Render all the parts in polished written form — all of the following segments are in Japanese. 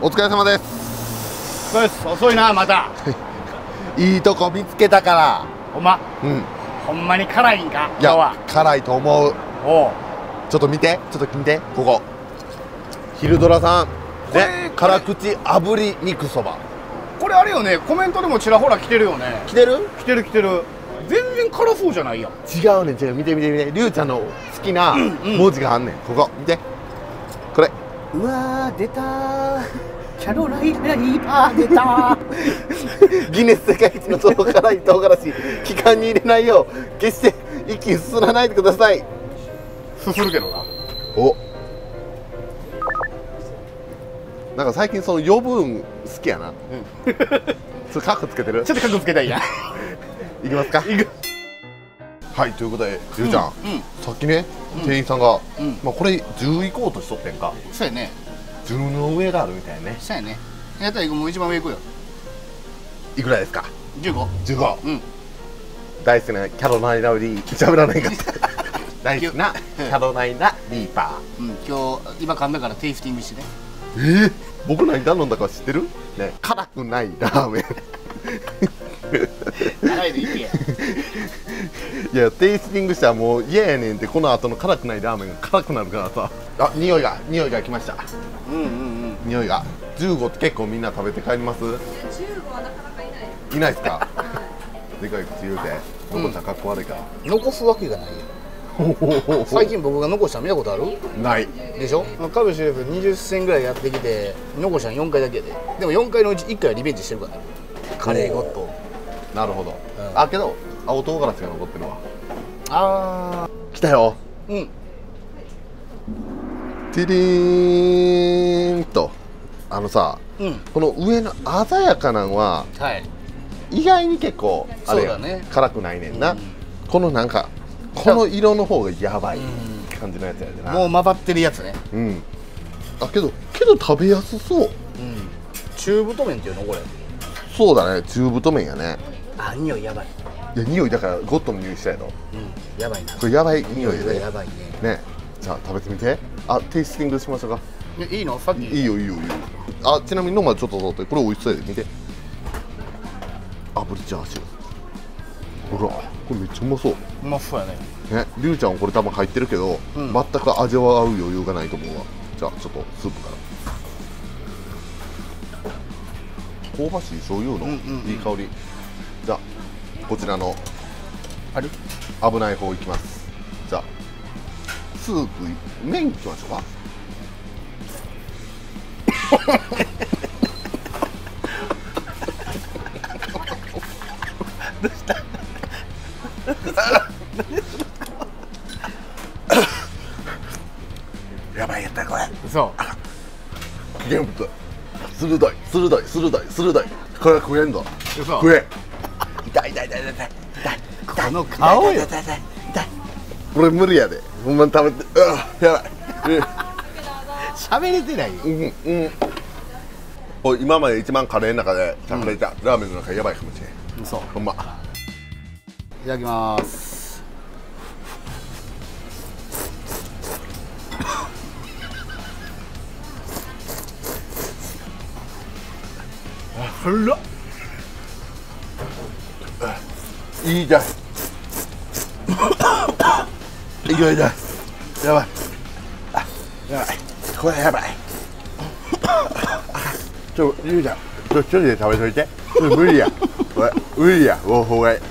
お疲れ様です。 遅いなまたいいとこ見つけたから。 ほんまほんまに辛いんか今日は。 辛いと思う。 おうちょっと見て、ちょっと見て、ここ昼ドラさんね、辛口炙り肉そば。 これあれよね、コメントでもちらほら来てるよね。 来てる来てる。全然辛そうじゃないやん。 違うねん、違う。見てりゅうちゃんの好きな文字があんねん。ここ見て、これ。 うわー出たー、キャロライナリーパー出たーギネス世界一のその辛い唐辛子、気管に入れないよう決して息すすらないでください。 すするけどな。 お、なんか最近その余分好きやな。それカッコつけてる。 ちょっとカッコつけたいやいきますか。 いく。 はい、ということでりゅうちゃん、さっきね店員さんがまあこれ10行こうとしとってんか。 そうやね。 10の上があるみたいね。 そうやね。やったらもう一番上行くよ。 いくらですか。 15。 15。大好きなキャロライナリー、喋らないかった大好きなキャロライナリーパー。 今日今噛んだからテイスティングしてね。 僕何頼んだか知ってるね。辛くないラーメン辛いのいけやいや、テイスティングしたらもう嫌やねんって。この後の辛くないラーメンが辛くなるからさ。あ、匂いが来ました。匂いが。15って結構みんな食べて帰ります。15はなかなかいないですかでかい口言うて残したらかっこ悪いから。 残すわけがないよ。最近僕が残したの見たことある？ ないでしょ。カブシレフ20戦ぐらいやってきて残したの4回だけで。でも4回のうち1回はリベンジしてるからね、カレーゴッド。なるほど。 あ、けど青唐辛子が残ってるわ。 あ来たよ。ティリーンと。あのさ、この上の鮮やかなんは意外に結構あれやね、辛くないねんな。このなんかこの色の方がやばい感じのやつやでな。 もうまばってるやつね。 あ、けど食べやすそう。 中太麺っていうのこれ。 そうだね、中太麺やね。 あ、匂いやばい。 いや、匂いだからゴッドの匂いしたやろ。 やばいな。 これやばい匂いでやばいね。 ね。じゃあ食べてみて。あ、テイスティングしましょうか。 いいの？さっき。 いいよ。あ、ちなみにノマちょっと取って、これ美味しそうやで。見て。炙りチャーシュー。ほら、これめっちゃうまそう。 うまそうやね。 ね、りゅうちゃんこれ多分入ってるけど、全く味わう余裕がないと思うわ。じゃあちょっとスープから香ばしい醤油のいい香り。じゃあこちらの危ない方いきます。じゃあスープ麺いきましょうかどうしたやばいやったこれ。 そう危険物。鋭い。これは食えんぞ。食え。痛い。 この顔よ。 これ無理やで。ほんまに食べて。やばい。 喋れてないよ。 これ今まで一番カレーの中で食べたラーメンの中でやばいかもしれん。 そう。 ほんま。 いただきます。 いいじゃん。いいじゃん。やばい。これやばい。ゆうちゃん、一人で食べといて。無理や。これ無理や。もうほうがいい。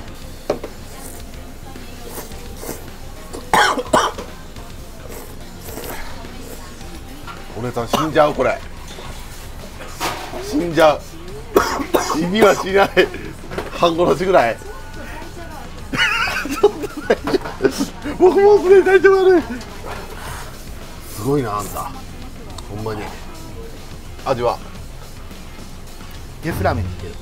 お姉さん死んじゃうこれ。死んじゃう。死にはしない。半殺しぐらい。僕もそれ大丈夫ね。すごいなあんた。ほんまに。味はゲスラーメンに似て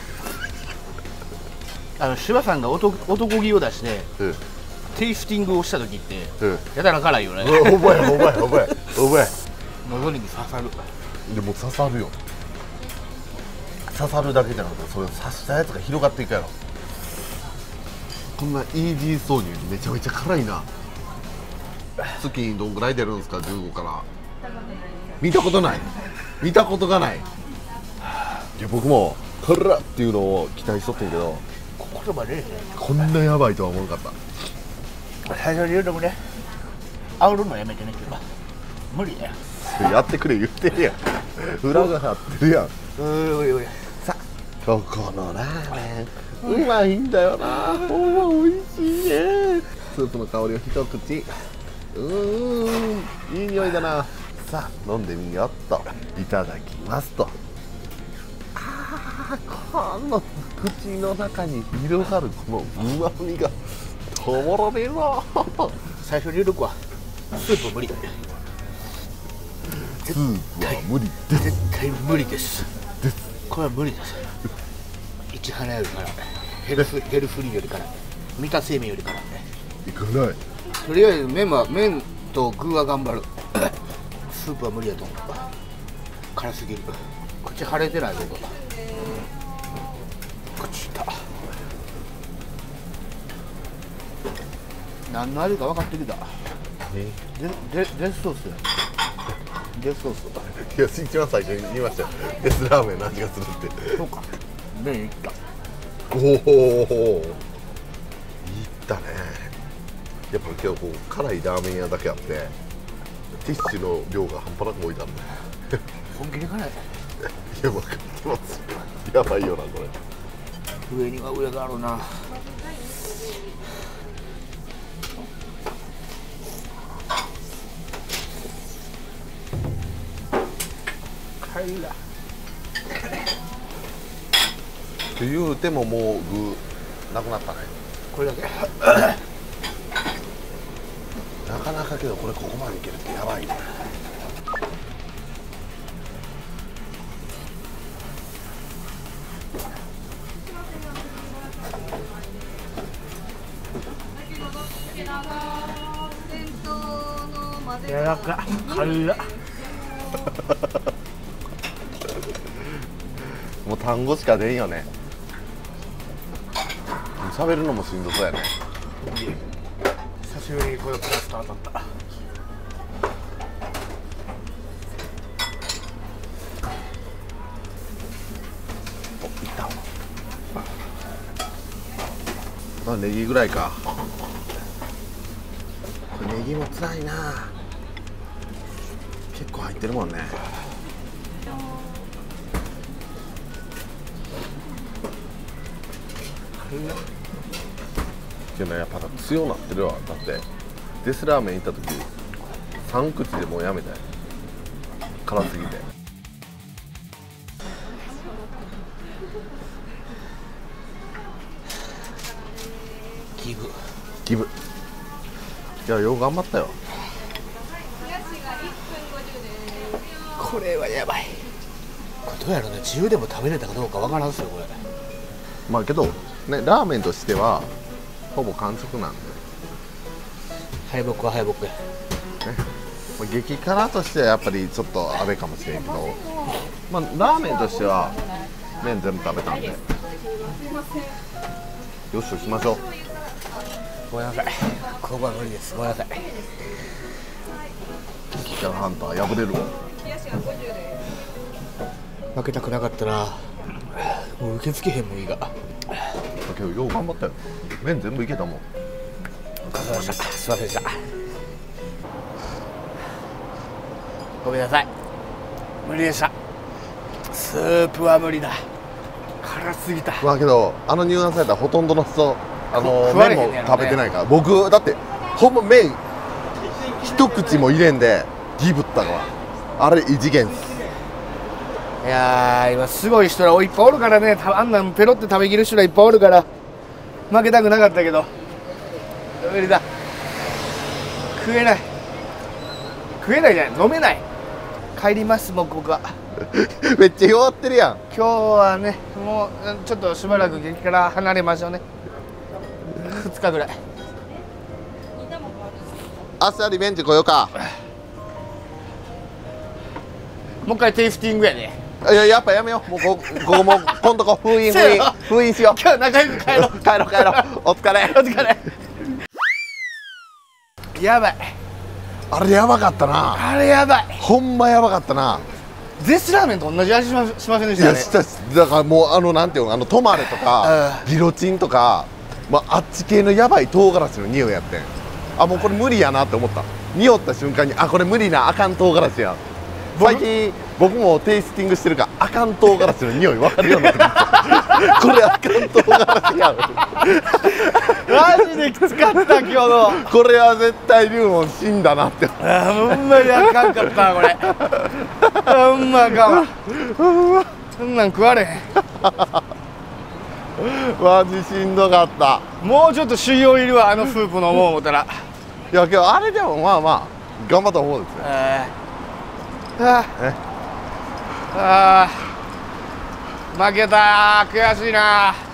る。柴さんが男気を出してテイスティングをした時ってやたら辛いよね。 覚え。 喉に刺さる。 でも刺さるよ。刺さるだけじゃなくて、それを刺したやつが広がっていくやろ。こんなイージーそうにめちゃめちゃ辛いな。月にどんぐらい出るんですか、15から。見たことない。 見たことがない。いや僕もこれっていうのを期待しとってんけど、 言葉でこんなやばいとは思わなかった。 最初に言うともね、煽るのやめてねって言うか無理だよ。 やってくれ言ってるやん。裏が張ってるやん。さあここのラーメンうまいんだよな。ほんま美味しいね。スープの香りを一口。いい匂いだな。さあ飲んでみよっと。いただきますと。この口の中に広がるこのうまみが止まらねえな。 最初に言うとこはスープ無理。 スープは無理です。 絶対無理です。これは無理です。市花よりからヘルフリーよりから三田製麺よりからいかない。 とりあえず麺と具は頑張る。スープは無理だと思う。辛すぎる。口腫れてない僕。口痛。何の味か分かってきた。デスソースや。デスソース。 いや一番最初に言いましたよ。デスラーメンの味がするって。 そうか。麺いった。 おお。いったね。やっぱ今日こう辛いラーメン屋だけあって、ティッシュの量が半端なく置いたんで。 本気で辛い。 いや分かってます。やばいよなこれ。 上には上があるな。辛いな。 って言うてももう具なくなったね。 これだけ。 なかなかけどこれここまでいけるってやばいね。 やらか軽いな。 もう単語しか出んよね。喋るのもしんどそうやね。 久しぶりにこのプラスター当たった。 お、いった。ネギぐらいか。ネギもつらいな。結構入ってるもんね。けどやっぱ強なってるわ。だってデスラーメン行った時3口でもうやめたよ。辛すぎて。ギブ。いやよう頑張ったよ。 これはやばい。これどうやろうね。自由でも食べれたかどうかわからんすよこれ。 まあけどね、ラーメンとしてはほぼ完食なんで。 敗北は敗北や。 激辛としてはやっぱりちょっとあれかもしれんけど、まあラーメンとしては麺全部食べたんで、よしとしましょう。 ごめんなさい。ここは無理です。ごめんなさい。 激辛ハンター破れるわ。 負けたくなかったな。もう受け付けへんもんいいが。 だけどよう頑張ったよ。麺全部いけたもん。 すいませんでした。ごめんなさい。無理でした。スープは無理だ。辛すぎた。 まあけどあのニュアンスやったらほとんどの人麺も食べてないから。僕だってほんま麺一口も入れんでギブったからあれ異次元っす。 いやー今すごい人らいっぱいおるからね。あんなんペロって食べきる人らいっぱいおるから負けたくなかったけど無理だ。食えないじゃない、飲めない。帰りますもう僕は。 めっちゃ弱ってるやん。 今日はねもうちょっとしばらく激から離れましょうね。2日ぐらい。 明日リベンジ来ようか。 もう一回テイスティングやね。 いややっぱやめよう。もうここも今度こ封印しよう。 今日仲良く帰ろう。 帰ろうお疲れ。 やばい。 あれやばかったな。 あれやばい。 ほんまやばかったな。 ゼスラーメンと同じ味しませんでしいやたね。 したし、だからもうなんていうのトマレとかギロチンとか、まあ、あっち系のやばい唐辛子の匂いやってん。あ、もうこれ無理やなって思った。匂った瞬間にこれ無理な、あかん唐辛子や。最近僕もテイスティングしてるからあかん唐辛子の匂い分かるようになってきた。これあかん唐辛子や。 マジできつかった今日の。 これは絶対龍門死んだなって。 ほんまにあかんかったこれ。ほんまあかんわ。そんなん食われへん。 マジしんどかった。 もうちょっと修行いるわ、あのスープ飲もう思ったら。 いやけどあれでもまあまあ頑張った方ですよ。 負けたー、悔しいなー。